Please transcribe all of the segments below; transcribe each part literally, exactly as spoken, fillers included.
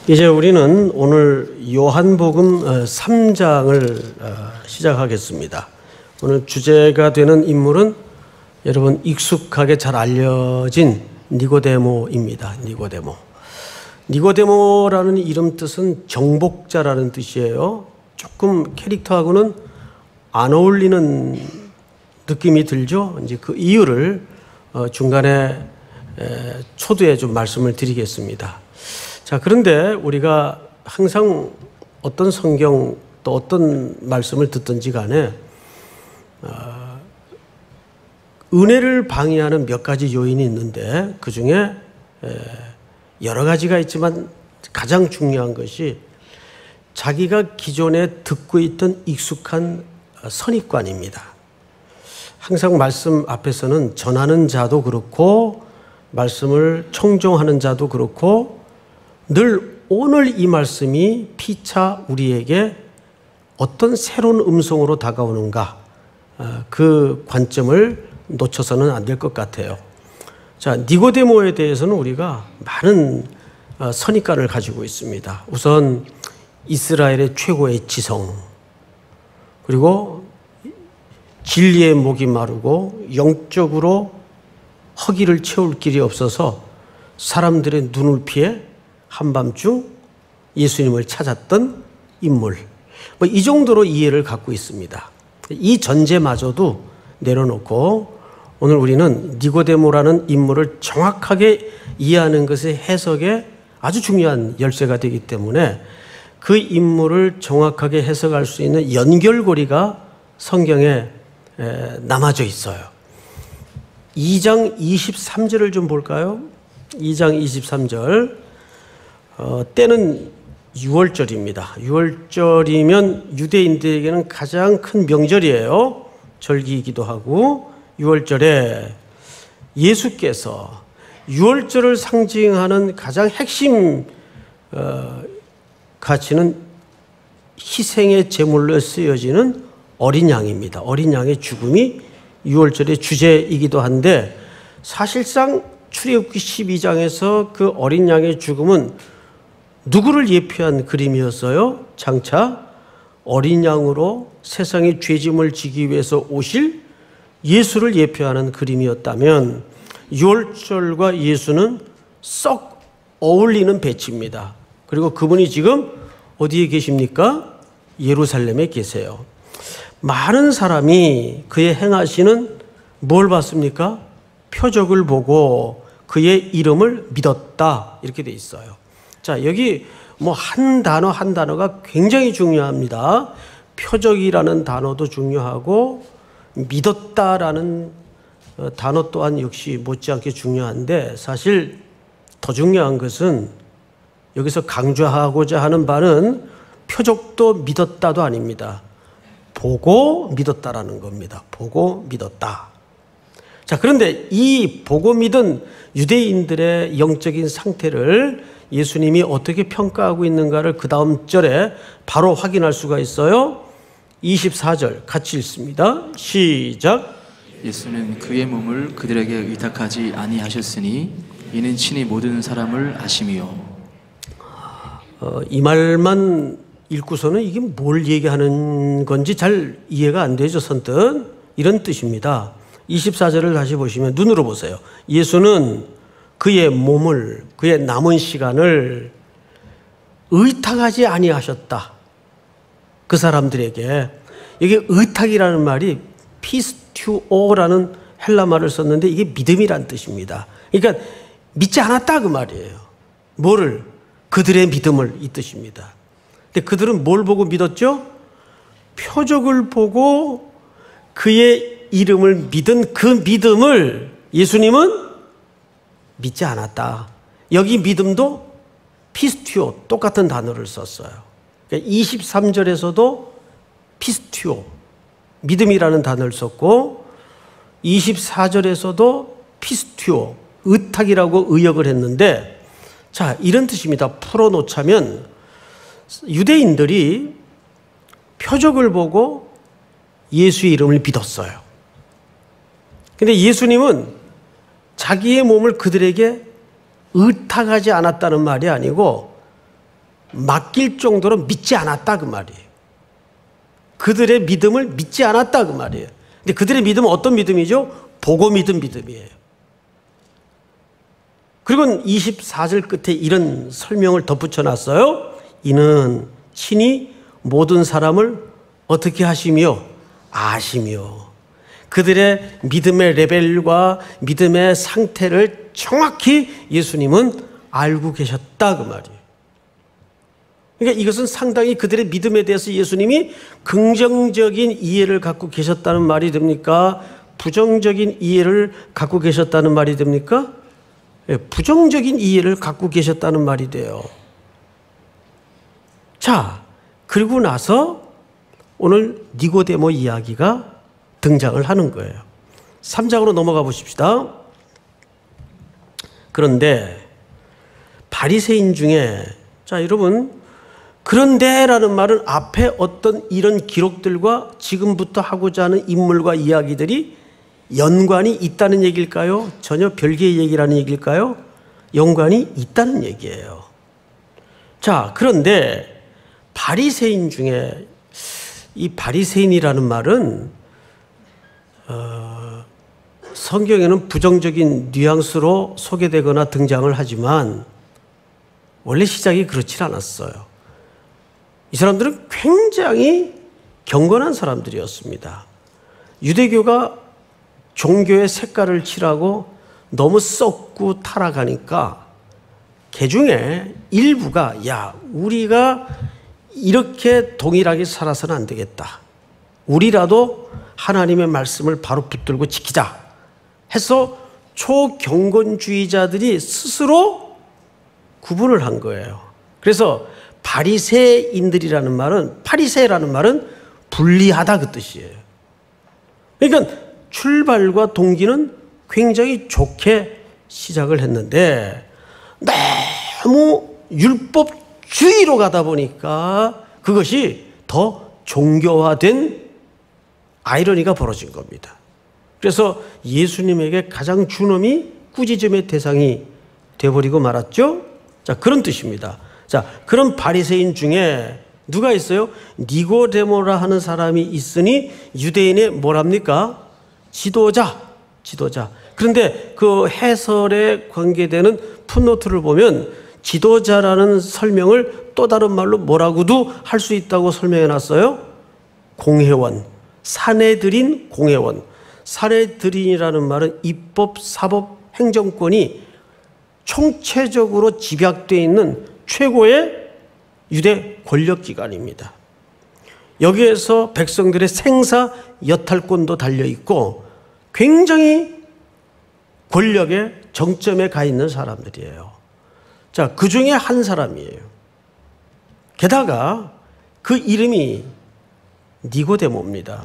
이제 우리는 오늘 요한복음 삼 장을 시작하겠습니다. 오늘 주제가 되는 인물은 여러분 익숙하게 잘 알려진 니고데모입니다. 니고데모. 니고데모라는 이름 뜻은 정복자라는 뜻이에요. 조금 캐릭터하고는 안 어울리는 느낌이 들죠. 이제 그 이유를 중간에 초두에 좀 말씀을 드리겠습니다. 자, 그런데 우리가 항상 어떤 성경 또 어떤 말씀을 듣든지 간에 어, 은혜를 방해하는 몇 가지 요인이 있는데 그 중에 여러 가지가 있지만 가장 중요한 것이 자기가 기존에 듣고 있던 익숙한 선입관입니다. 항상 말씀 앞에서는 전하는 자도 그렇고 말씀을 청종하는 자도 그렇고 늘 오늘 이 말씀이 피차 우리에게 어떤 새로운 음성으로 다가오는가, 그 관점을 놓쳐서는 안 될 것 같아요. 자, 니고데모에 대해서는 우리가 많은 선입관을 가지고 있습니다. 우선 이스라엘의 최고의 지성, 그리고 진리의 목이 마르고 영적으로 허기를 채울 길이 없어서 사람들의 눈을 피해 한밤중 예수님을 찾았던 인물, 뭐 이 정도로 이해를 갖고 있습니다. 이 전제마저도 내려놓고 오늘 우리는 니고데모라는 인물을 정확하게 이해하는 것의 해석에 아주 중요한 열쇠가 되기 때문에 그 인물을 정확하게 해석할 수 있는 연결고리가 성경에 남아져 있어요. 이 장 이십삼 절을 좀 볼까요? 이 장 이십삼 절. 어, 때는 유월절입니다. 유월절이면 유대인들에게는 가장 큰 명절이에요. 절기이기도 하고 유월절에 예수께서 유월절을 상징하는 가장 핵심 어, 가치는 희생의 제물로 쓰여지는 어린 양입니다. 어린 양의 죽음이 유월절의 주제이기도 한데 사실상 출애굽기 십이 장에서 그 어린 양의 죽음은 누구를 예표한 그림이었어요? 장차 어린 양으로 세상의 죄짐을 지기 위해서 오실 예수를 예표하는 그림이었다면 유월절과 예수는 썩 어울리는 배치입니다. 그리고 그분이 지금 어디에 계십니까? 예루살렘에 계세요. 많은 사람이 그의 행하시는 뭘 봤습니까? 표적을 보고 그의 이름을 믿었다, 이렇게 돼 있어요. 자, 여기 뭐 한 단어 한 단어가 굉장히 중요합니다. 표적이라는 단어도 중요하고 믿었다라는 단어 또한 역시 못지않게 중요한데 사실 더 중요한 것은 여기서 강조하고자 하는 바는 표적도 믿었다도 아닙니다. 보고 믿었다라는 겁니다. 보고 믿었다. 자, 그런데 이 보고 믿은 유대인들의 영적인 상태를 예수님이 어떻게 평가하고 있는가를 그 다음 절에 바로 확인할 수가 있어요. 이십사 절 같이 읽습니다. 시작. 예수는 그의 몸을 그들에게 의탁하지 아니하셨으니 이는 친히 모든 사람을 아심이요. 어, 이 말만 읽고서는 이게 뭘 얘기하는 건지 잘 이해가 안 되죠. 선뜻 이런 뜻입니다. 이십사 절을 다시 보시면 눈으로 보세요. 예수는 그의 몸을, 그의 남은 시간을 의탁하지 아니하셨다. 그 사람들에게. 이게 의탁이라는 말이 피스튜오라는 헬라 말을 썼는데 이게 믿음이란 뜻입니다. 그러니까 믿지 않았다 그 말이에요. 뭐를? 그들의 믿음을, 이 뜻입니다. 근데 그들은 뭘 보고 믿었죠? 표적을 보고 그의 이름을 믿은 그 믿음을 예수님은 믿지 않았다. 여기 믿음도 피스튜오, 똑같은 단어를 썼어요. 그러니까 이십삼 절에서도 피스튜오, 믿음이라는 단어를 썼고 이십사 절에서도 피스튜오, 의탁이라고 의역을 했는데 자, 이런 뜻입니다. 풀어놓자면 유대인들이 표적을 보고 예수의 이름을 믿었어요. 근데 예수님은 자기의 몸을 그들에게 의탁하지 않았다는 말이 아니고 맡길 정도로 믿지 않았다 그 말이에요. 그들의 믿음을 믿지 않았다 그 말이에요. 근데 그들의 믿음은 어떤 믿음이죠? 보고 믿은 믿음이에요. 그리고 이십사 절 끝에 이런 설명을 덧붙여 놨어요. 이는 친히 모든 사람을 어떻게 하시며 아시며 그들의 믿음의 레벨과 믿음의 상태를 정확히 예수님은 알고 계셨다 그 말이에요. 그러니까 이것은 상당히 그들의 믿음에 대해서 예수님이 긍정적인 이해를 갖고 계셨다는 말이 됩니까? 부정적인 이해를 갖고 계셨다는 말이 됩니까? 예, 부정적인 이해를 갖고 계셨다는 말이 돼요. 자, 그리고 나서 오늘 니고데모 이야기가 등장을 하는 거예요. 삼 장으로 넘어가 보십시다. 그런데 바리새인 중에, 자 여러분, 그런데라는 말은 앞에 어떤 이런 기록들과 지금부터 하고자 하는 인물과 이야기들이 연관이 있다는 얘기일까요? 전혀 별개의 얘기라는 얘기일까요? 연관이 있다는 얘기예요. 자, 그런데 바리새인 중에, 이 바리새인이라는 말은 어, 성경에는 부정적인 뉘앙스로 소개되거나 등장을 하지만 원래 시작이 그렇지 않았어요. 이 사람들은 굉장히 경건한 사람들이었습니다. 유대교가 종교의 색깔을 칠하고 너무 썩고 타락하니까 개 중에 일부가 야, 우리가 이렇게 동일하게 살아서는 안 되겠다. 우리라도 하나님의 말씀을 바로 붙들고 지키자 해서 초경건주의자들이 스스로 구분을 한 거예요. 그래서 바리새인들이라는 말은, 파리새라는 말은 분리하다 그 뜻이에요. 그러니까 출발과 동기는 굉장히 좋게 시작을 했는데 너무 율법주의로 가다 보니까 그것이 더 종교화된 아이러니가 벌어진 겁니다. 그래서 예수님에게 가장 준엄이 꾸짖음의 대상이 되어버리고 말았죠. 자, 그런 뜻입니다. 자, 그런 바리새인 중에 누가 있어요? 니고데모라 하는 사람이 있으니 유대인의 뭐랍니까? 지도자, 지도자. 그런데 그 해설에 관계되는 풋노트를 보면 지도자라는 설명을 또 다른 말로 뭐라고도 할 수 있다고 설명해 놨어요. 공회원, 사내들인 공회원. 사내들인이라는 말은 입법, 사법, 행정권이 총체적으로 집약되어 있는 최고의 유대 권력기관입니다. 여기에서 백성들의 생사 여탈권도 달려있고 굉장히 권력의 정점에 가 있는 사람들이에요. 자, 그 중에 한 사람이에요. 게다가 그 이름이 니고데모입니다.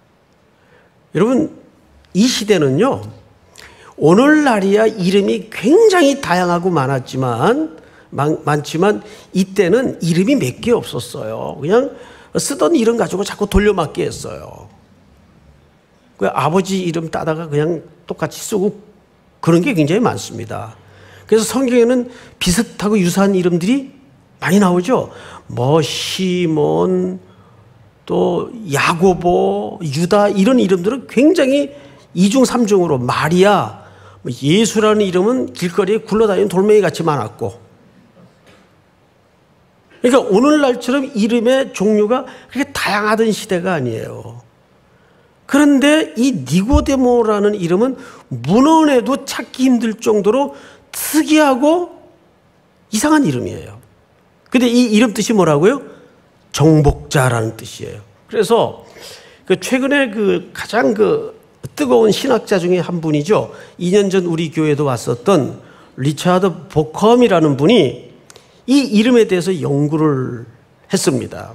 여러분, 이 시대는요, 오늘날이야 이름이 굉장히 다양하고 많았지만, 많, 많지만 이때는 이름이 몇 개 없었어요. 그냥 쓰던 이름 가지고 자꾸 돌려막기 했어요. 그 아버지 이름 따다가 그냥 똑같이 쓰고 그런 게 굉장히 많습니다. 그래서 성경에는 비슷하고 유사한 이름들이 많이 나오죠. 뭐 시몬, 또 야고보, 유다 이런 이름들은 굉장히 이중 삼중으로 마리아, 예수라는 이름은 길거리에 굴러다니는 돌멩이 같이 많았고, 그러니까 오늘날처럼 이름의 종류가 그렇게 다양하던 시대가 아니에요. 그런데 이 니고데모라는 이름은 문헌에도 찾기 힘들 정도로 특이하고 이상한 이름이에요. 근데 이 이름 뜻이 뭐라고요? 정복자라는 뜻이에요. 그래서 그 최근에 그 가장 그 뜨거운 신학자 중에 한 분이죠. 이 년 전 우리 교회에도 왔었던 리차드 보컴이라는 분이 이 이름에 대해서 연구를 했습니다.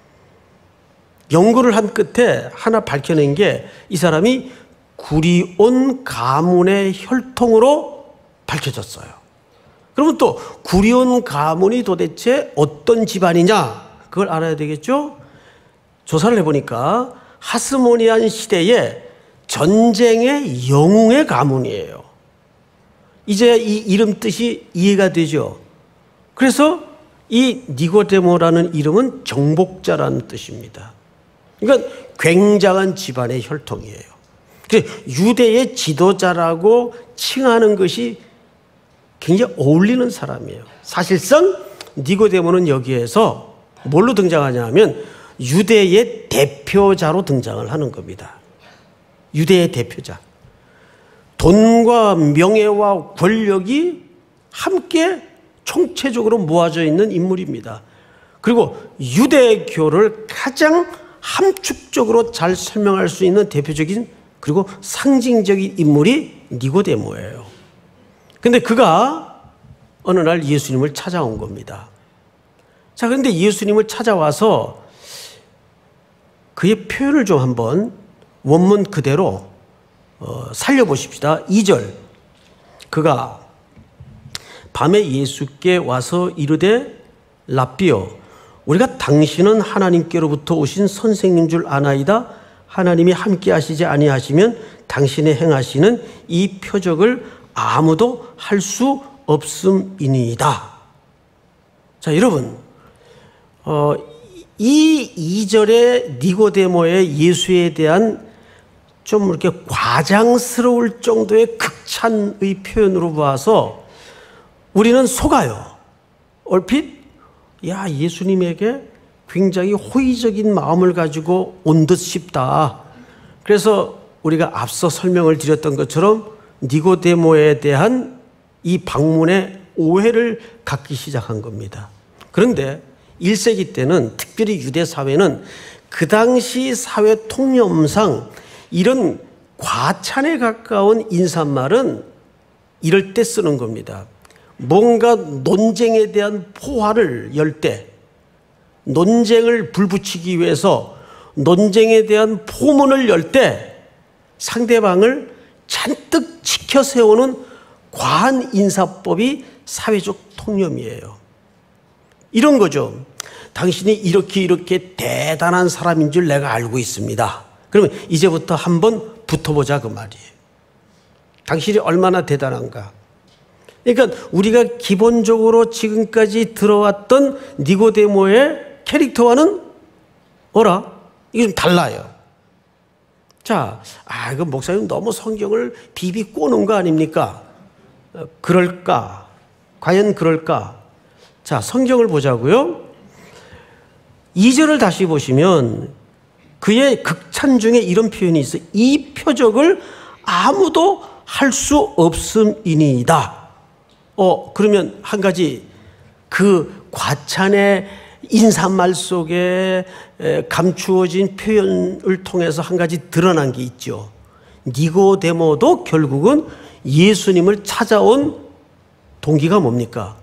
연구를 한 끝에 하나 밝혀낸 게 이 사람이 구리온 가문의 혈통으로 밝혀졌어요. 그러면 또 구리온 가문이 도대체 어떤 집안이냐, 그걸 알아야 되겠죠? 조사를 해보니까 하스모니안 시대에 전쟁의 영웅의 가문이에요. 이제 이 이름 뜻이 이해가 되죠. 그래서 이 니고데모라는 이름은 정복자라는 뜻입니다. 그러니까 굉장한 집안의 혈통이에요. 유대의 지도자라고 칭하는 것이 굉장히 어울리는 사람이에요. 사실상 니고데모는 여기에서 뭘로 등장하냐 하면 유대의 대표자로 등장을 하는 겁니다. 유대의 대표자. 돈과 명예와 권력이 함께 총체적으로 모아져 있는 인물입니다. 그리고 유대교를 가장 함축적으로 잘 설명할 수 있는 대표적인 그리고 상징적인 인물이 니고데모예요. 근데 그가 어느 날 예수님을 찾아온 겁니다. 자, 그런데 예수님을 찾아와서 그의 표현을 좀 한번 원문 그대로 어, 살려보십시다. 이 절. 그가 밤에 예수께 와서 이르되 랍비여 우리가 당신은 하나님께로부터 오신 선생님 줄 아나이다. 하나님이 함께 하시지 아니하시면 당신의 행하시는 이 표적을 아무도 할 수 없음이니이다. 자, 여러분, 어, 이 이 절의 니고데모의 예수에 대한 좀 이렇게 과장스러울 정도의 극찬의 표현으로 봐서 우리는 속아요. 얼핏, 야, 예수님에게 굉장히 호의적인 마음을 가지고 온 듯 싶다. 그래서 우리가 앞서 설명을 드렸던 것처럼 니고데모에 대한 이 방문에 오해를 갖기 시작한 겁니다. 그런데 일 세기 때는 특별히 유대 사회는 그 당시 사회 통념상 이런 과찬에 가까운 인사말은 이럴 때 쓰는 겁니다. 뭔가 논쟁에 대한 포화를 열 때, 논쟁을 불붙이기 위해서 논쟁에 대한 포문을 열 때 상대방을 잔뜩 치켜 세우는 과한 인사법이 사회적 통념이에요. 이런 거죠. 당신이 이렇게 이렇게 대단한 사람인 줄 내가 알고 있습니다. 그러면 이제부터 한번 붙어보자 그 말이에요. 당신이 얼마나 대단한가. 그러니까 우리가 기본적으로 지금까지 들어왔던 니고데모의 캐릭터와는 어라? 이게 좀 달라요. 자, 아, 그 목사님 너무 성경을 비비 꼬는 거 아닙니까? 어, 그럴까? 과연 그럴까? 자, 성경을 보자고요. 이 절을 다시 보시면 그의 극찬 중에 이런 표현이 있어요. 이 표적을 아무도 할 수 없음이니이다. 어, 그러면 한 가지 그 과찬의 인사말 속에 감추어진 표현을 통해서 한 가지 드러난 게 있죠. 니고데모도 결국은 예수님을 찾아온 동기가 뭡니까?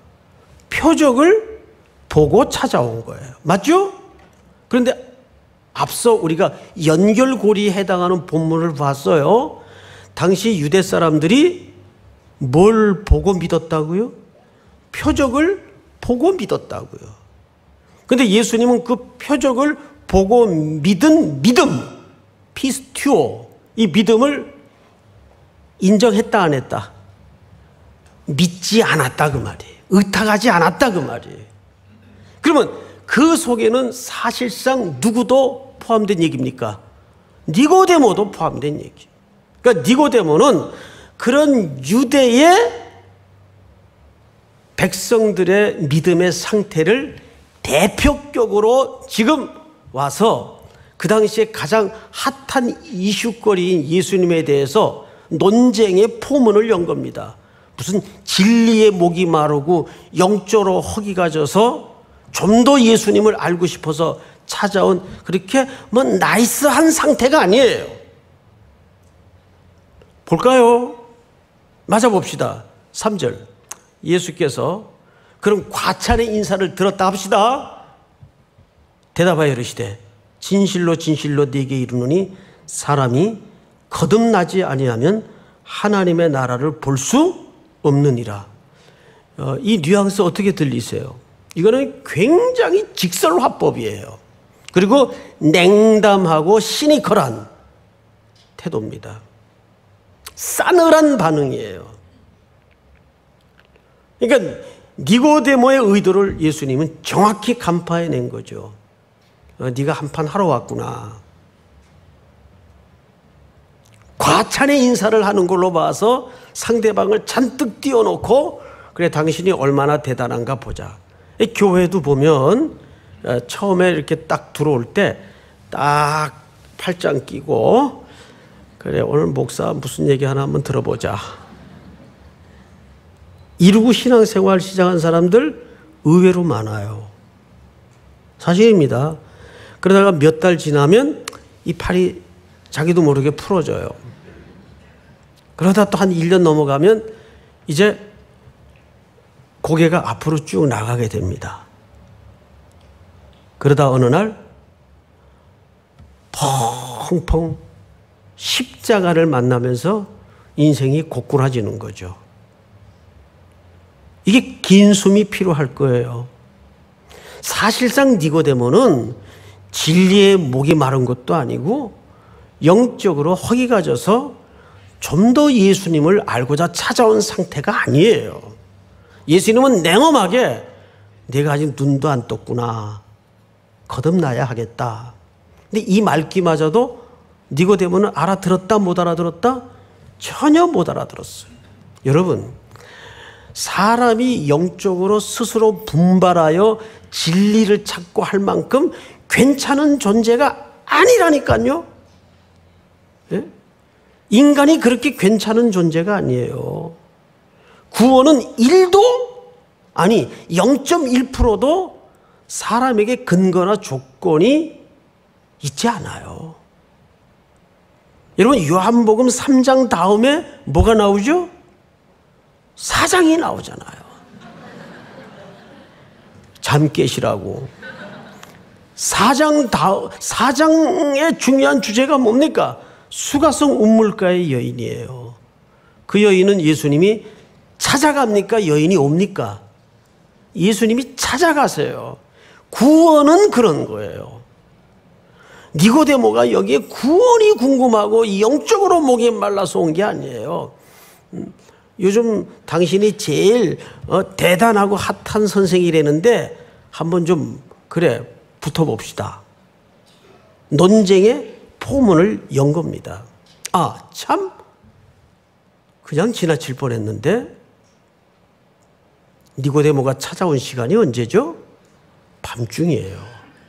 표적을 보고 찾아온 거예요. 맞죠? 그런데 앞서 우리가 연결고리에 해당하는 본문을 봤어요. 당시 유대 사람들이 뭘 보고 믿었다고요? 표적을 보고 믿었다고요. 그런데 예수님은 그 표적을 보고 믿은 믿음, 피스튜오, 이 믿음을 인정했다 안 했다? 믿지 않았다 그 말이에요. 의탁하지 않았다 그 말이에요. 그러면 그 속에는 사실상 누구도 포함된 얘기입니까? 니고데모도 포함된 얘기. 그러니까 니고데모는 그런 유대의 백성들의 믿음의 상태를 대표격으로 지금 와서 그 당시에 가장 핫한 이슈거리인 예수님에 대해서 논쟁의 포문을 연 겁니다. 무슨 진리의 목이 마르고 영적으로 허기가 져서 좀 더 예수님을 알고 싶어서 찾아온 그렇게 뭐 나이스한 상태가 아니에요. 볼까요? 맞아 봅시다. 삼 절. 예수께서 그럼 과찬의 인사를 들었다 합시다. 대답하여 이르시되 진실로 진실로 네게 이르노니 사람이 거듭나지 아니하면 하나님의 나라를 볼 수 없느니라. 어, 이 뉘앙스 어떻게 들리세요? 이거는 굉장히 직설화법이에요. 그리고 냉담하고 시니컬한 태도입니다. 싸늘한 반응이에요. 그러니까 니고데모의 의도를 예수님은 정확히 간파해낸 거죠. 어, 네가 한판 하러 왔구나. 과찬의 인사를 하는 걸로 봐서 상대방을 잔뜩 띄워놓고 그래 당신이 얼마나 대단한가 보자. 교회도 보면 처음에 이렇게 딱 들어올 때 딱 팔짱 끼고 그래 오늘 목사 무슨 얘기 하나 한번 들어보자. 이루고 신앙생활 시작한 사람들 의외로 많아요. 사실입니다. 그러다가 몇 달 지나면 이 팔이 자기도 모르게 풀어져요. 그러다 또 한 일 년 넘어가면 이제 고개가 앞으로 쭉 나가게 됩니다. 그러다 어느 날 펑펑 십자가를 만나면서 인생이 고꾸라지는 거죠. 이게 긴 숨이 필요할 거예요. 사실상 니고데모는 진리의 목이 마른 것도 아니고 영적으로 허기가 져서 좀 더 예수님을 알고자 찾아온 상태가 아니에요. 예수님은 냉엄하게 내가 아직 눈도 안 떴구나. 거듭나야 하겠다. 근데 이 말귀마저도 니고데모는 알아들었다 못 알아들었다? 전혀 못 알아들었어요. 여러분, 사람이 영적으로 스스로 분발하여 진리를 찾고 할 만큼 괜찮은 존재가 아니라니까요. 예? 인간이 그렇게 괜찮은 존재가 아니에요. 구원은 일도 아니 영 점 일 퍼센트도 사람에게 근거나 조건이 있지 않아요. 여러분 요한복음 삼 장 다음에 뭐가 나오죠? 사 장이 나오잖아요. 잠 깨시라고. 사 장 다, 사 장의 중요한 주제가 뭡니까? 수가성 운물가의 여인이에요. 그 여인은 예수님이 찾아갑니까? 여인이 옵니까? 예수님이 찾아가세요. 구원은 그런 거예요. 니고데모가 여기에 구원이 궁금하고 영적으로 목이 말라서 온 게 아니에요. 요즘 당신이 제일 어, 대단하고 핫한 선생이라는데 한번 좀 그래 붙어봅시다. 논쟁의 포문을 연 겁니다. 아, 참 그냥 지나칠 뻔했는데 니고데모가 찾아온 시간이 언제죠? 밤중이에요.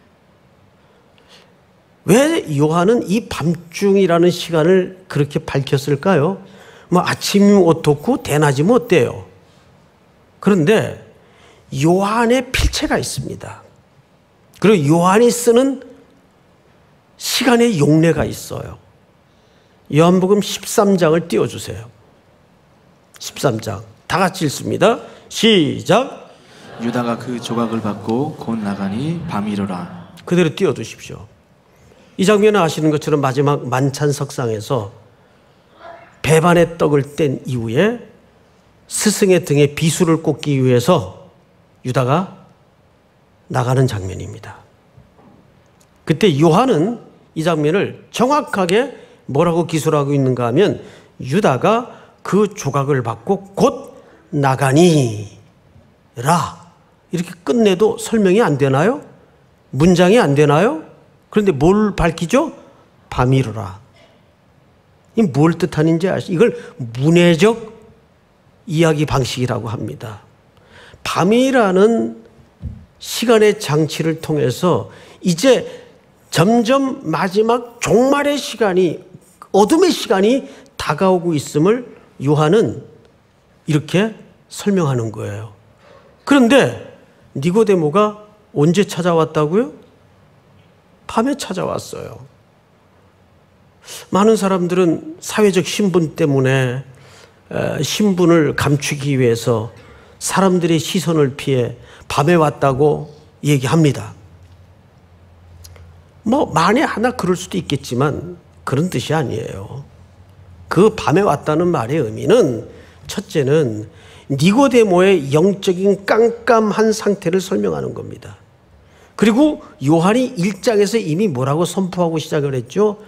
왜 요한은 이 밤중이라는 시간을 그렇게 밝혔을까요? 뭐 아침이면 어떻고 대낮이면 어때요? 그런데 요한의 필체가 있습니다. 그리고 요한이 쓰는 시간의 용례가 있어요. 요한복음 십삼 장을 띄워주세요. 십삼 장 다 같이 읽습니다. 시작. 유다가 그 조각을 받고 곧 나가니 밤이 이르라. 그대로 띄워두십시오. 이 장면을 아시는 것처럼 마지막 만찬 석상에서 배반의 떡을 뗀 이후에 스승의 등에 비수를 꽂기 위해서 유다가 나가는 장면입니다. 그때 요한은 이 장면을 정확하게 뭐라고 기술하고 있는가 하면 유다가 그 조각을 받고 곧 나가니라 이렇게 끝내도 설명이 안 되나요? 문장이 안 되나요? 그런데 뭘 밝히죠? 밤이르라. 이 뭘 뜻하는지 아시죠? 이걸 문해적 이야기 방식이라고 합니다. 밤이라는 시간의 장치를 통해서 이제 점점 마지막 종말의 시간이, 어둠의 시간이 다가오고 있음을 요한은 이렇게 설명하는 거예요. 그런데 니고데모가 언제 찾아왔다고요? 밤에 찾아왔어요. 많은 사람들은 사회적 신분 때문에 신분을 감추기 위해서 사람들의 시선을 피해 밤에 왔다고 얘기합니다. 뭐 만에 하나 그럴 수도 있겠지만 그런 뜻이 아니에요. 그 밤에 왔다는 말의 의미는 첫째는 니고데모의 영적인 깜깜한 상태를 설명하는 겁니다. 그리고 요한이 일 장에서 이미 뭐라고 선포하고 시작을 했죠?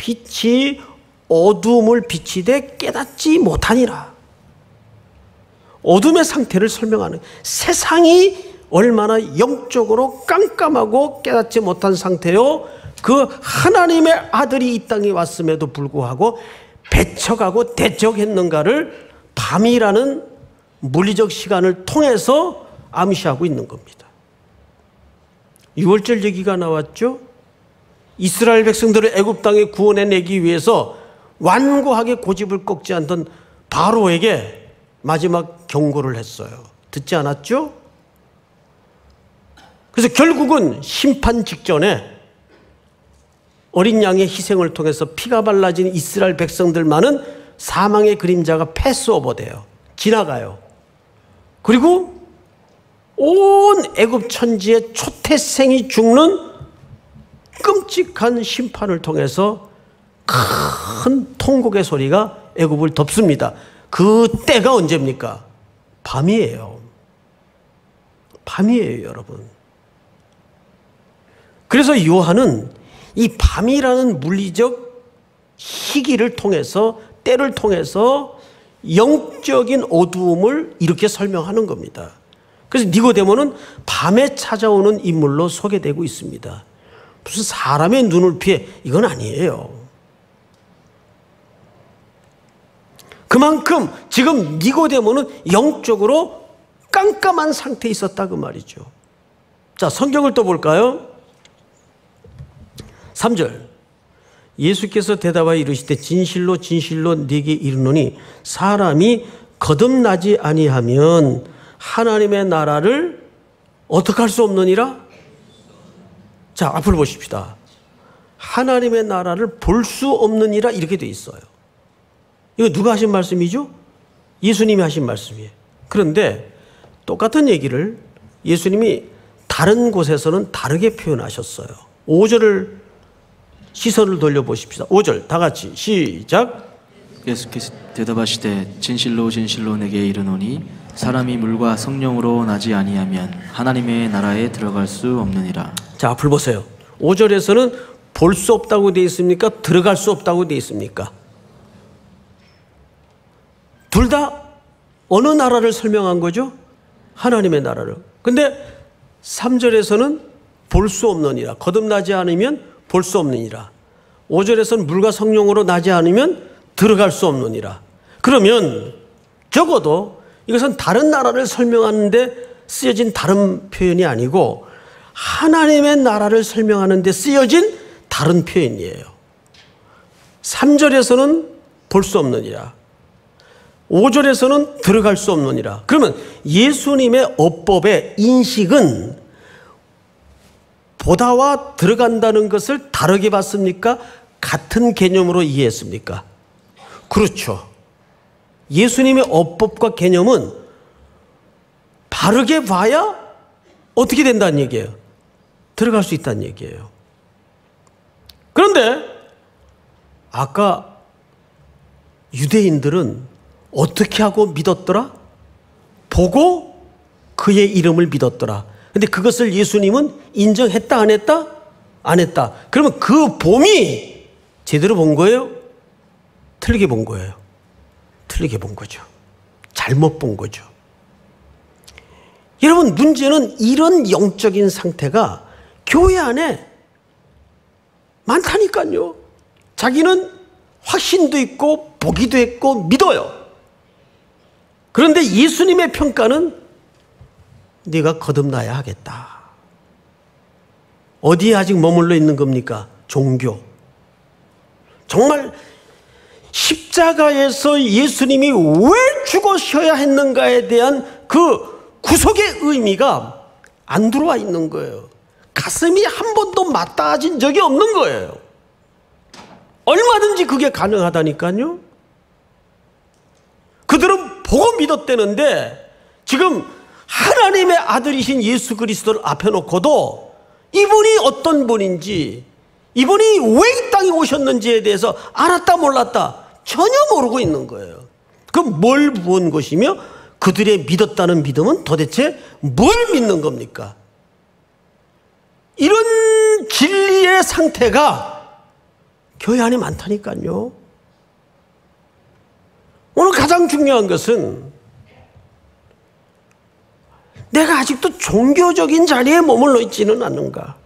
빛이 어둠을 비치되 깨닫지 못하니라. 어둠의 상태를 설명하는, 세상이 얼마나 영적으로 깜깜하고 깨닫지 못한 상태요, 그 하나님의 아들이 이 땅에 왔음에도 불구하고 배척하고 대적했는가를 밤이라는 물리적 시간을 통해서 암시하고 있는 겁니다. 유월절 얘기가 나왔죠. 이스라엘 백성들을 애굽 땅에 구원해내기 위해서 완고하게 고집을 꺾지 않던 바로에게 마지막 경고를 했어요. 듣지 않았죠? 그래서 결국은 심판 직전에 어린 양의 희생을 통해서 피가 발라진 이스라엘 백성들만은 사망의 그림자가 패스오버돼요. 지나가요. 그리고 온 애굽 천지의 초태생이 죽는 끔찍한 심판을 통해서 큰 통곡의 소리가 애굽을 덮습니다. 그 때가 언제입니까? 밤이에요. 밤이에요, 여러분. 그래서 요한은 이 밤이라는 물리적 시기를 통해서, 때를 통해서 영적인 어두움을 이렇게 설명하는 겁니다. 그래서 니고데모는 밤에 찾아오는 인물로 소개되고 있습니다. 무슨 사람의 눈을 피해, 이건 아니에요. 그만큼 지금 니고데모는 영적으로 깜깜한 상태에 있었다 그 말이죠. 자, 성경을 또 볼까요? 삼 절. 예수께서 대답하여 이르시되 진실로 진실로 네게 이르노니 사람이 거듭나지 아니하면 하나님의 나라를 어떻게 할 수 없느니라? 자, 앞으로 보십시다. 하나님의 나라를 볼 수 없느니라 이렇게 돼 있어요. 이거 누가 하신 말씀이죠? 예수님이 하신 말씀이에요. 그런데 똑같은 얘기를 예수님이 다른 곳에서는 다르게 표현하셨어요. 오 절을 시선을 돌려보십시다. 오 절 다 같이 시작. 예수께서 대답하시되 진실로 진실로 내게 이르노니 사람이 물과 성령으로 나지 아니하면 하나님의 나라에 들어갈 수 없느니라. 자, 앞을 보세요. 오 절에서는 볼 수 없다고 되어 있습니까? 들어갈 수 없다고 되어 있습니까? 둘 다 어느 나라를 설명한 거죠? 하나님의 나라를. 근데 삼 절에서는 볼 수 없느니라. 거듭나지 않으면 볼 수 없느니라. 오 절에서는 물과 성령으로 나지 않으면 들어갈 수 없느니라. 그러면 적어도 이것은 다른 나라를 설명하는데 쓰여진 다른 표현이 아니고 하나님의 나라를 설명하는 데 쓰여진 다른 표현이에요. 삼 절에서는 볼 수 없느니라. 오 절에서는 들어갈 수 없느니라. 그러면 예수님의 어법의 인식은 보다와 들어간다는 것을 다르게 봤습니까? 같은 개념으로 이해했습니까? 그렇죠. 예수님의 어법과 개념은 바르게 봐야 어떻게 된다는 얘기예요? 들어갈 수 있다는 얘기예요. 그런데 아까 유대인들은 어떻게 하고 믿었더라? 보고 그의 이름을 믿었더라. 근데 그것을 예수님은 인정했다 안 했다? 안 했다. 그러면 그 봄이 제대로 본 거예요? 틀리게 본 거예요? 틀리게 본 거죠. 잘못 본 거죠. 여러분, 문제는 이런 영적인 상태가 교회 안에 많다니까요. 자기는 확신도 있고 보기도 했고 믿어요. 그런데 예수님의 평가는 네가 거듭나야 하겠다. 어디에 아직 머물러 있는 겁니까? 종교. 정말 십자가에서 예수님이 왜 죽으셔야 했는가에 대한 그 구속의 의미가 안 들어와 있는 거예요. 가슴이 한 번도 맞닿아진 적이 없는 거예요. 얼마든지 그게 가능하다니까요. 그들은 보고 믿었대는데 지금 하나님의 아들이신 예수 그리스도를 앞에 놓고도 이분이 어떤 분인지, 이분이 왜 이 땅에 오셨는지에 대해서 알았다 몰랐다 전혀 모르고 있는 거예요. 그럼 뭘 본 것이며 그들의 믿었다는 믿음은 도대체 뭘 믿는 겁니까? 이런 진리의 상태가 교회 안에 많다니까요. 오늘 가장 중요한 것은 내가 아직도 종교적인 자리에 머물러 있지는 않는가?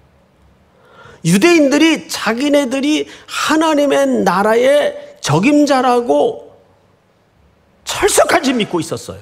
유대인들이 자기네들이 하나님의 나라의 적임자라고 철석같이 믿고 있었어요.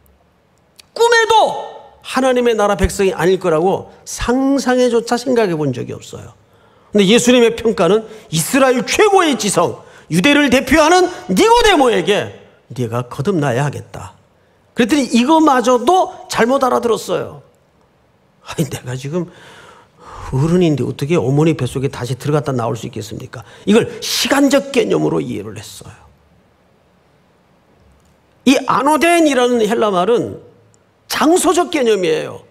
꿈에도 하나님의 나라 백성이 아닐 거라고 상상에조차 생각해 본 적이 없어요. 근데 예수님의 평가는 이스라엘 최고의 지성, 유대를 대표하는 니고데모에게 네가 거듭나야 하겠다. 그랬더니 이거마저도 잘못 알아들었어요. 아니, 내가 지금 어른인데 어떻게 어머니 뱃속에 다시 들어갔다 나올 수 있겠습니까? 이걸 시간적 개념으로 이해를 했어요. 이 아노덴이라는 헬라 말은 장소적 개념이에요.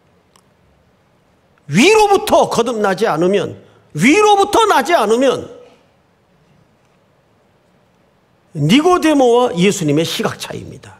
위로부터 거듭나지 않으면, 위로부터 나지 않으면 니고데모와 예수님의 시각 차이입니다.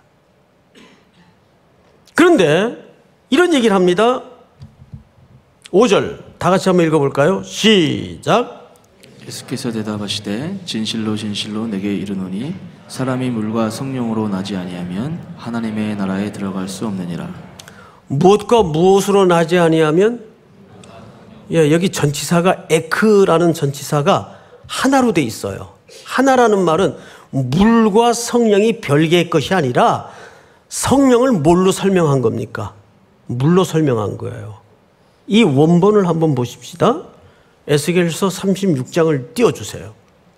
그런데 이런 얘기를 합니다. 오 절 다 같이 한번 읽어볼까요? 시작. 예수께서 대답하시되 진실로 진실로 내게 이르노니 사람이 물과 성령으로 나지 아니하면 하나님의 나라에 들어갈 수 없느니라. 무엇과 무엇으로 나지 아니하면? 예, 여기 전치사가 에크라는 전치사가 하나로 돼 있어요. 하나라는 말은 물과 성령이 별개의 것이 아니라 성령을 뭘로 설명한 겁니까? 물로 설명한 거예요. 이 원본을 한번 보십시다. 에스겔서 삼십육 장을 띄워주세요.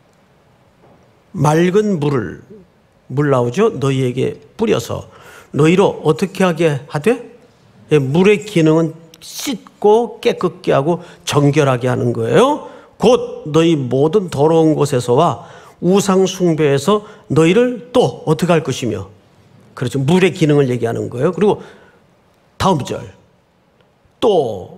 맑은 물을, 물 나오죠? 너희에게 뿌려서 너희로 어떻게 하게 하되? 예, 물의 기능은 씻고 깨끗게 하고 정결하게 하는 거예요. 곧 너희 모든 더러운 곳에서와 우상 숭배에서 너희를 또 어떻게 할 것이며, 그렇죠, 물의 기능을 얘기하는 거예요. 그리고 다음 절, 또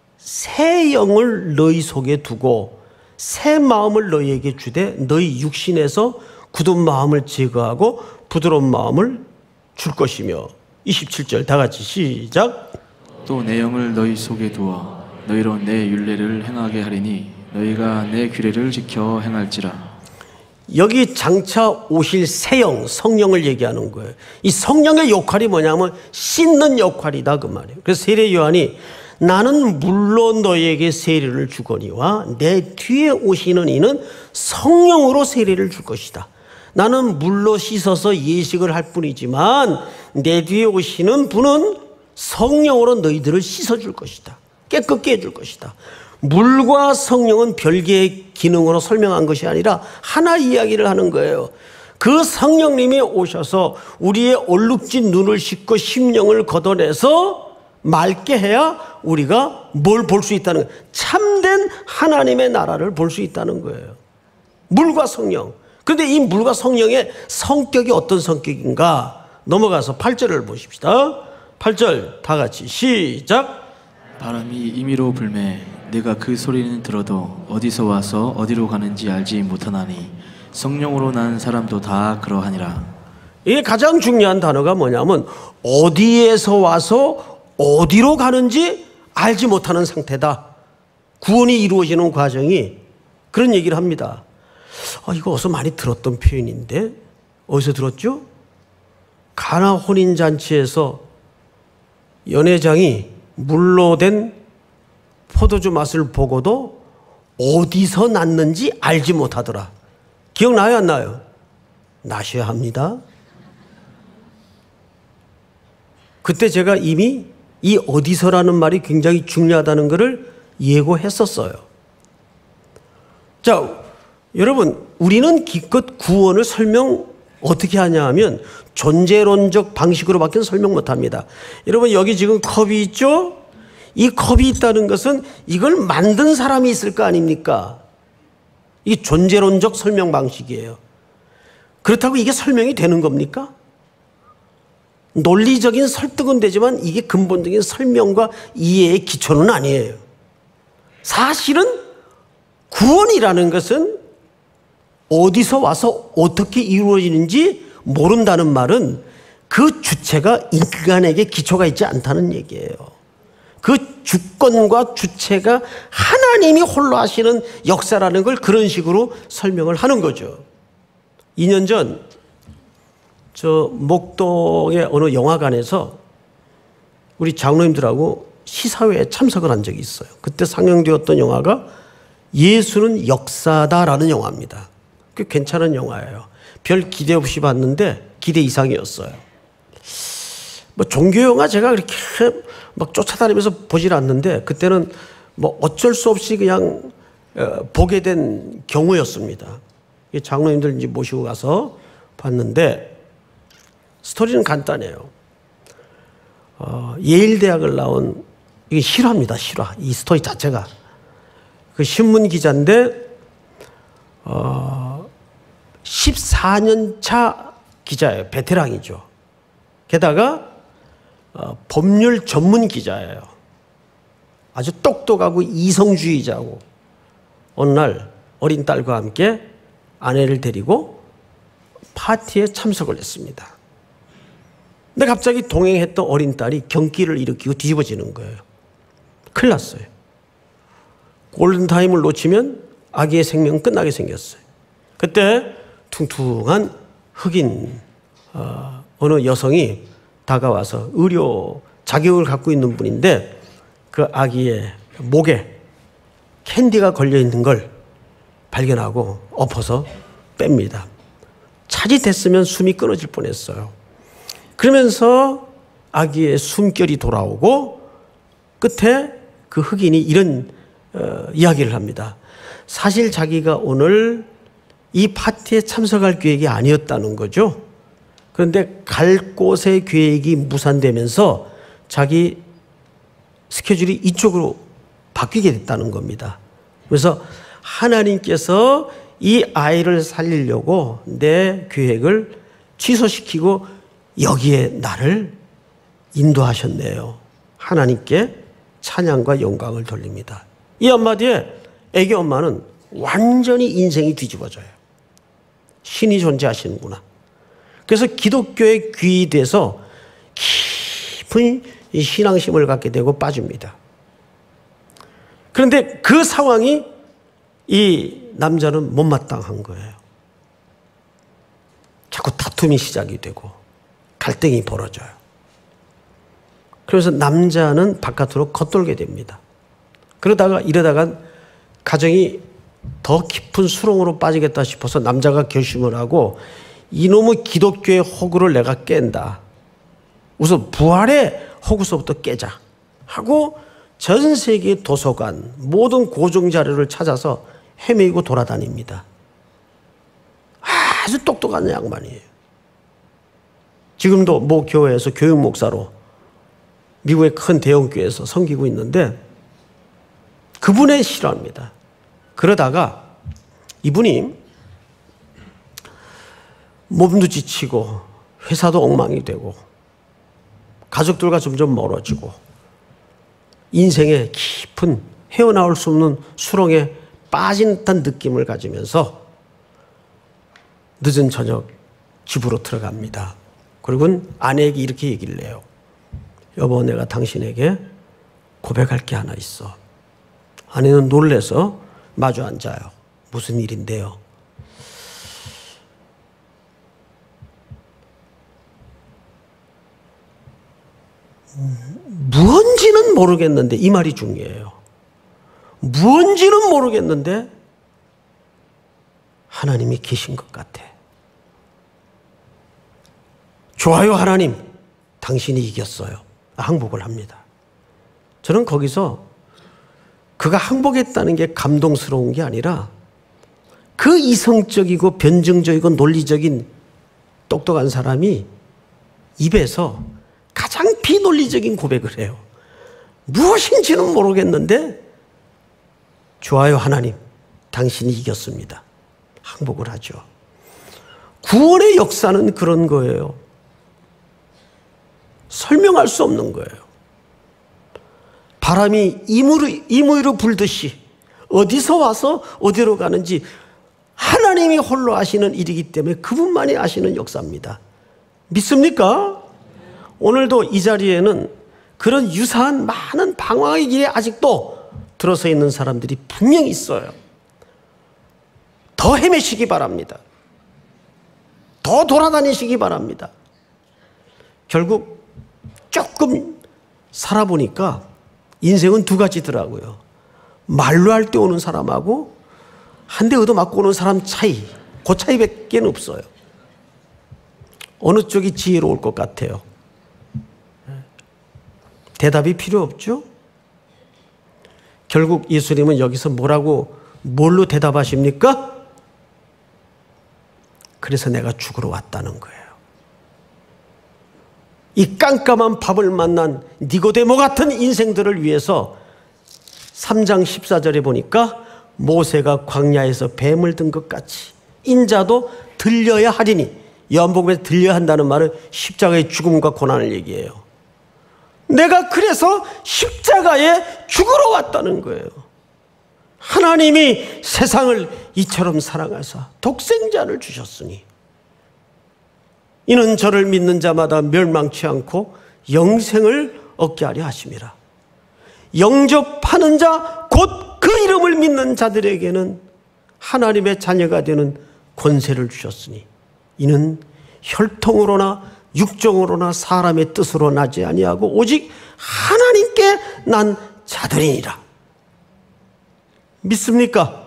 새 영을 너희 속에 두고 새 마음을 너희에게 주되 너희 육신에서 굳은 마음을 제거하고 부드러운 마음을 줄 것이며. 이십칠 절 다 같이 시작. 또 내 영을 너희 속에 두어 너희로 내 율례를 행하게 하리니 너희가 내 규례를 지켜 행할지라. 여기 장차 오실 새영, 성령을 얘기하는 거예요. 이 성령의 역할이 뭐냐면 씻는 역할이다 그 말이에요. 그래서 세례 요한이 나는 물로 너희에게 세례를 주거니와 내 뒤에 오시는 이는 성령으로 세례를 줄 것이다. 나는 물로 씻어서 예식을 할 뿐이지만 내 뒤에 오시는 분은 성령으로 너희들을 씻어줄 것이다. 깨끗게 해줄 것이다. 물과 성령은 별개의 기능으로 설명한 것이 아니라 하나 이야기를 하는 거예요. 그 성령님이 오셔서 우리의 얼룩진 눈을 씻고 심령을 걷어내서 맑게 해야 우리가 뭘 볼 수 있다는 거예요. 참된 하나님의 나라를 볼 수 있다는 거예요. 물과 성령. 그런데 이 물과 성령의 성격이 어떤 성격인가? 넘어가서 팔 절을 보십시다. 팔 절 다 같이 시작. 바람이 임의로 불매 내가 그 소리는 들어도 어디서 와서 어디로 가는지 알지 못하나니 성령으로 난 사람도 다 그러하니라. 이게 가장 중요한 단어가 뭐냐면 어디에서 와서 어디로 가는지 알지 못하는 상태다. 구원이 이루어지는 과정이 그런 얘기를 합니다. 아, 이거 어디서 많이 들었던 표현인데 어디서 들었죠? 가나 혼인잔치에서 연회장이 물로 된 포도주 맛을 보고도 어디서 났는지 알지 못하더라. 기억나요 안 나요? 나셔야 합니다. 그때 제가 이미 이 어디서라는 말이 굉장히 중요하다는 것을 예고했었어요. 자, 여러분, 우리는 기껏 구원을 설명 어떻게 하냐 하면 존재론적 방식으로밖에 설명 못합니다. 여러분, 여기 지금 컵이 있죠? 이 컵이 있다는 것은 이걸 만든 사람이 있을 거 아닙니까? 이게 존재론적 설명 방식이에요. 그렇다고 이게 설명이 되는 겁니까? 논리적인 설득은 되지만 이게 근본적인 설명과 이해의 기초는 아니에요. 사실은 구원이라는 것은 어디서 와서 어떻게 이루어지는지 모른다는 말은 그 주체가 인간에게 기초가 있지 않다는 얘기예요. 그 주권과 주체가 하나님이 홀로 하시는 역사라는 걸 그런 식으로 설명을 하는 거죠. 이 년 전 저 목동의 어느 영화관에서 우리 장로님들하고 시사회에 참석을 한 적이 있어요. 그때 상영되었던 영화가 예수는 역사다라는 영화입니다. 꽤 괜찮은 영화예요. 별 기대 없이 봤는데 기대 이상이었어요. 뭐 종교 영화 제가 그렇게 막 쫓아다니면서 보질 않는데 그때는 뭐 어쩔 수 없이 그냥 보게 된 경우였습니다. 장로님들 이제 모시고 가서 봤는데 스토리는 간단해요. 어, 예일대학을 나온, 이게 실화입니다, 실화. 이 스토리 자체가. 그 신문 기자인데, 어, 십사 년 차 기자예요. 베테랑이죠. 게다가, 어, 법률 전문 기자예요. 아주 똑똑하고 이성주의자고, 어느 날 어린 딸과 함께 아내를 데리고 파티에 참석을 했습니다. 근데 갑자기 동행했던 어린 딸이 경기를 일으키고 뒤집어지는 거예요. 큰일 났어요. 골든타임을 놓치면 아기의 생명은 끝나게 생겼어요. 그때 퉁퉁한 흑인 어, 어느 여성이 다가와서 의료 자격을 갖고 있는 분인데 그 아기의 목에 캔디가 걸려있는 걸 발견하고 엎어서 뺍니다. 차지됐으면 숨이 끊어질 뻔했어요. 그러면서 아기의 숨결이 돌아오고 끝에 그 흑인이 이런 어, 이야기를 합니다. 사실 자기가 오늘 이 파티에 참석할 계획이 아니었다는 거죠. 그런데 갈 곳의 계획이 무산되면서 자기 스케줄이 이쪽으로 바뀌게 됐다는 겁니다. 그래서 하나님께서 이 아이를 살리려고 내 계획을 취소시키고 여기에 나를 인도하셨네요. 하나님께 찬양과 영광을 돌립니다. 이 한마디에 애기 엄마는 완전히 인생이 뒤집어져요. 신이 존재하시는구나. 그래서 기독교에 귀의돼서 깊은 신앙심을 갖게 되고 빠집니다. 그런데 그 상황이 이 남자는 못마땅한 거예요. 자꾸 다툼이 시작이 되고 갈등이 벌어져요. 그래서 남자는 바깥으로 겉돌게 됩니다. 그러다가 이러다가 가정이 더 깊은 수렁으로 빠지겠다 싶어서 남자가 결심을 하고 이놈의 기독교의 허구를 내가 깬다. 우선 부활의 허구서부터 깨자 하고 전 세계 도서관 모든 고정 자료를 찾아서 헤매고 돌아다닙니다. 아주 똑똑한 양반이에요. 지금도 모 교회에서 교육 목사로 미국의 큰 대형 교회에서 섬기고 있는데 그분의 실화입니다. 그러다가 이분이 몸도 지치고 회사도 엉망이 되고 가족들과 점점 멀어지고 인생의 깊은 헤어나올 수 없는 수렁에 빠진 듯한 느낌을 가지면서 늦은 저녁 집으로 들어갑니다. 그리고 아내에게 이렇게 얘기를 해요. 여보, 내가 당신에게 고백할 게 하나 있어. 아내는 놀래서 마주 앉아요. 무슨 일인데요? 무언지는 모르겠는데 이 말이 중요해요. 무언지는 모르겠는데 하나님이 계신 것 같아. 좋아요, 하나님. 당신이 이겼어요. 항복을 합니다. 저는 거기서 그가 항복했다는 게 감동스러운 게 아니라 그 이성적이고 변증적이고 논리적인 똑똑한 사람이 입에서 가장 비논리적인 고백을 해요. 무엇인지는 모르겠는데 좋아요, 하나님. 당신이 이겼습니다. 항복을 하죠. 구원의 역사는 그런 거예요. 설명할 수 없는 거예요. 바람이 임의로, 임의로 불듯이 어디서 와서 어디로 가는지 하나님이 홀로 아시는 일이기 때문에 그분만이 아시는 역사입니다. 믿습니까? 오늘도 이 자리에는 그런 유사한 많은 방황의 길에 아직도 들어서 있는 사람들이 분명히 있어요. 더 헤매시기 바랍니다. 더 돌아다니시기 바랍니다. 결국 조금 살아보니까 인생은 두 가지더라고요. 말로 할 때 오는 사람하고 한 대 얻어맞고 오는 사람 차이, 그 차이밖에 없어요. 어느 쪽이 지혜로울 것 같아요? 대답이 필요 없죠? 결국 예수님은 여기서 뭐라고, 뭘로 대답하십니까? 그래서 내가 죽으러 왔다는 거예요. 이 깜깜한 밥을 만난 니고데모 같은 인생들을 위해서 삼 장 십사 절에 보니까 모세가 광야에서 뱀을 든 것 같이 인자도 들려야 하리니, 요한복음에 들려야 한다는 말은 십자가의 죽음과 고난을 얘기해요. 내가 그래서 십자가에 죽으러 왔다는 거예요. 하나님이 세상을 이처럼 사랑하사 독생자를 주셨으니 이는 저를 믿는 자마다 멸망치 않고 영생을 얻게 하려 하심이라. 영접하는 자, 곧 그 이름을 믿는 자들에게는 하나님의 자녀가 되는 권세를 주셨으니 이는 혈통으로나 육정으로나 사람의 뜻으로 나지 아니하고 오직 하나님께 난 자들이니라. 믿습니까?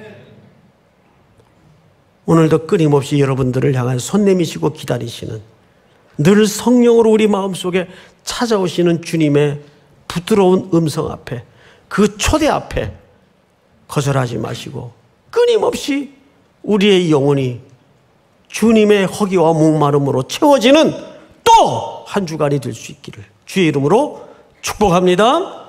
오늘도 끊임없이 여러분들을 향한 손 내미시고 기다리시는, 늘 성령으로 우리 마음속에 찾아오시는 주님의 부드러운 음성 앞에, 그 초대 앞에 거절하지 마시고 끊임없이 우리의 영혼이 주님의 허기와 목마름으로 채워지는 또 한 주간이 될 수 있기를 주의 이름으로 축복합니다.